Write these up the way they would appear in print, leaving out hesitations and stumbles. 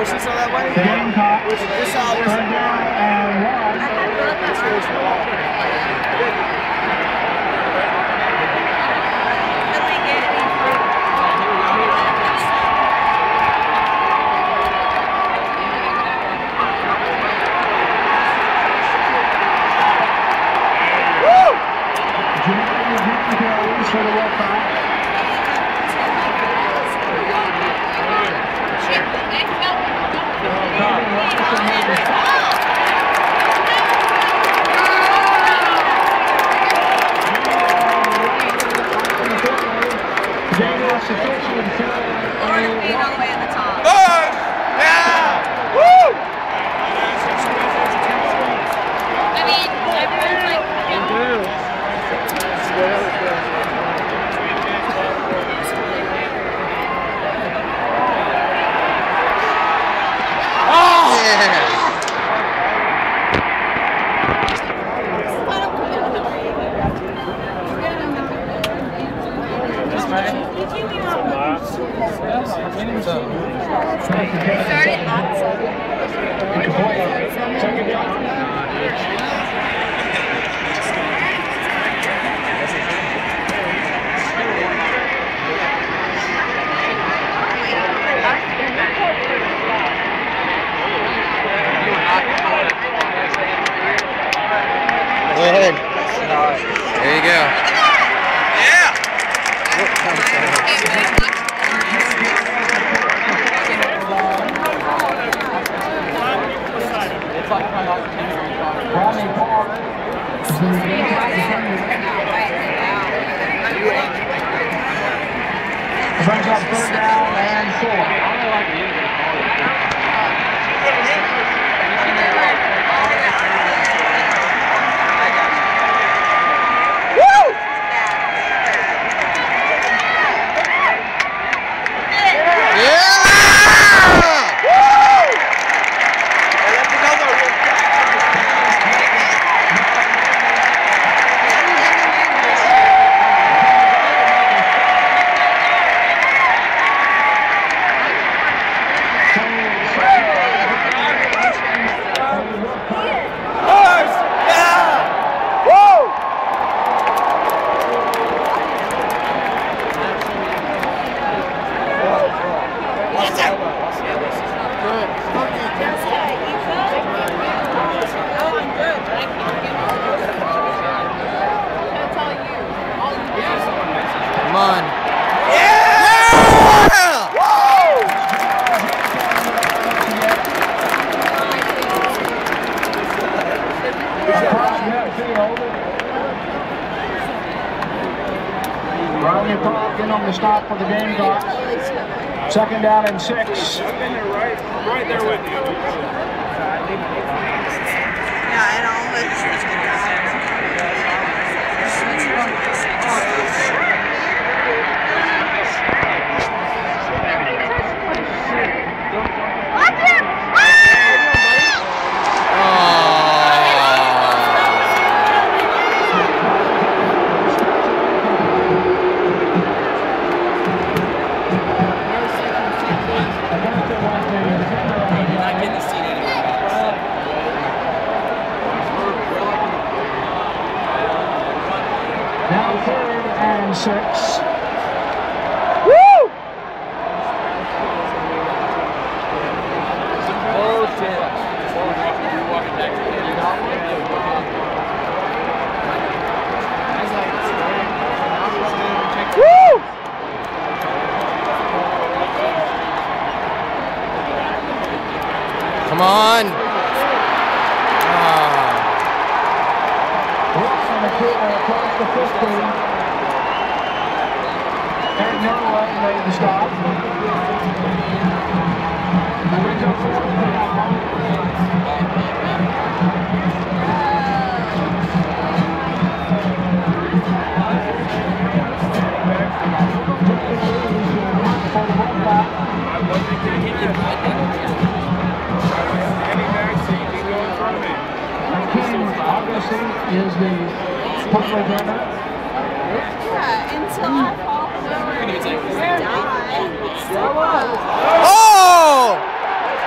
celebrations are that way? Gamecock. This always Third down and 1. For the Wolfpack. Go ahead. There you go. Yeah! Brings up third down and 4. Come on. Ronnie Park in on the stop for the Gamecocks. Second down and 6. I've been there right there with you. Yeah, and always. Now 3rd and 6. Woo! Woo! Come on. Across the 15. Eric Norway made the stop. Brings up 4th down. Is the punt returner. Yeah, until I fall forward. Oh!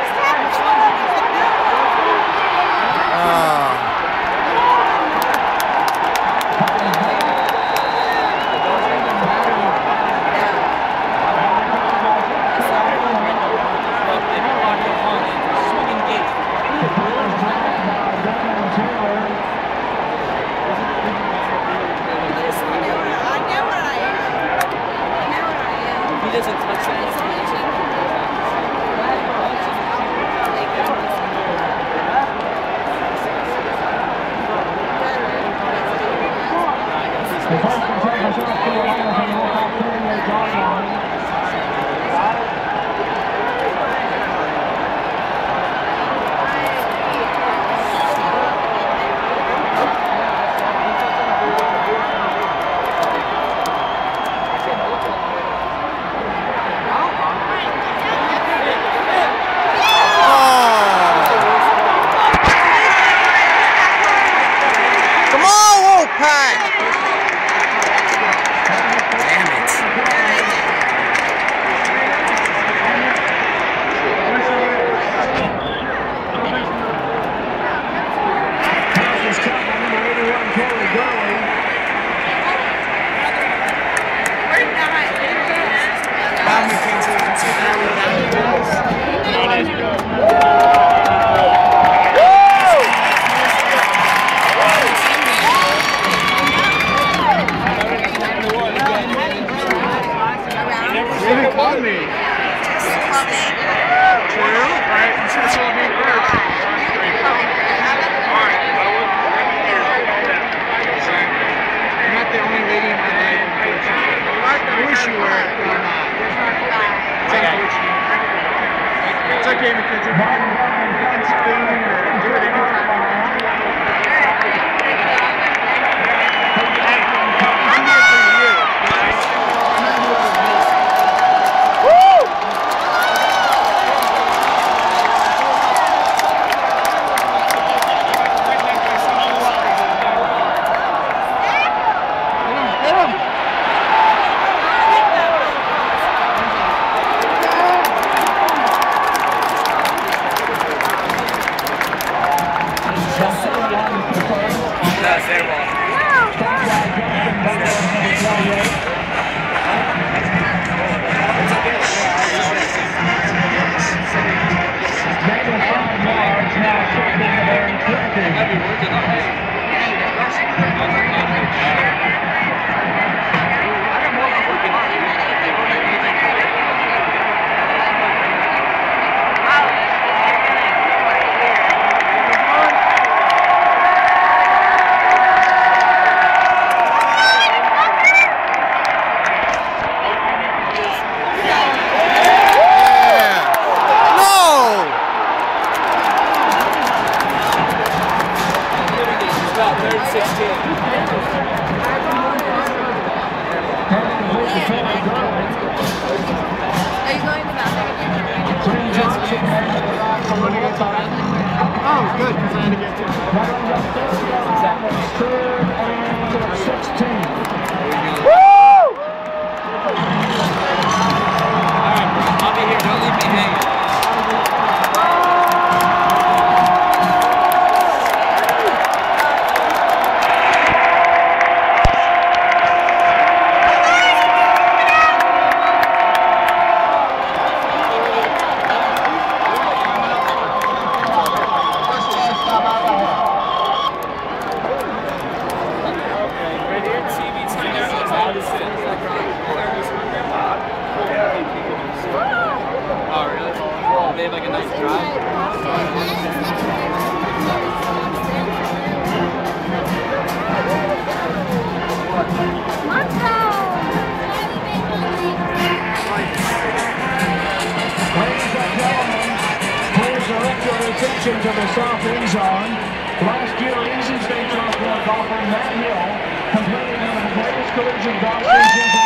To the south end zone. Last year, Easy State Champion golfer Matt Hill completing one of the greatest careers in golf.